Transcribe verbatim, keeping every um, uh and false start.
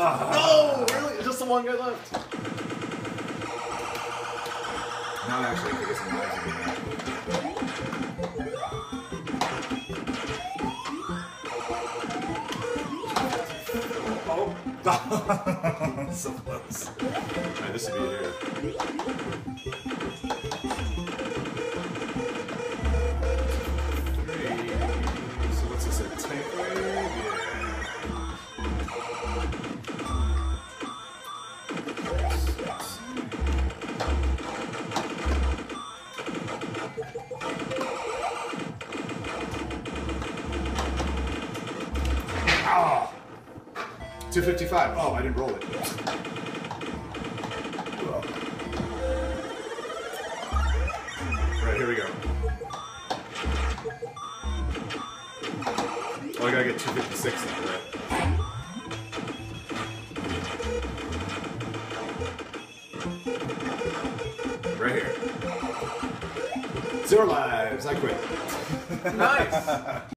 No! Really? Just the one guy left. Not actually, because I'm not doing that. Oh! So close. Alright, this would be here. Three. So what's this? A tank wave? Oh! two fifty-five. Oh, I didn't roll it. Right, here we go. Oh, I gotta get two fifty-six now, right? Right here. Zero lives. I quit. Nice!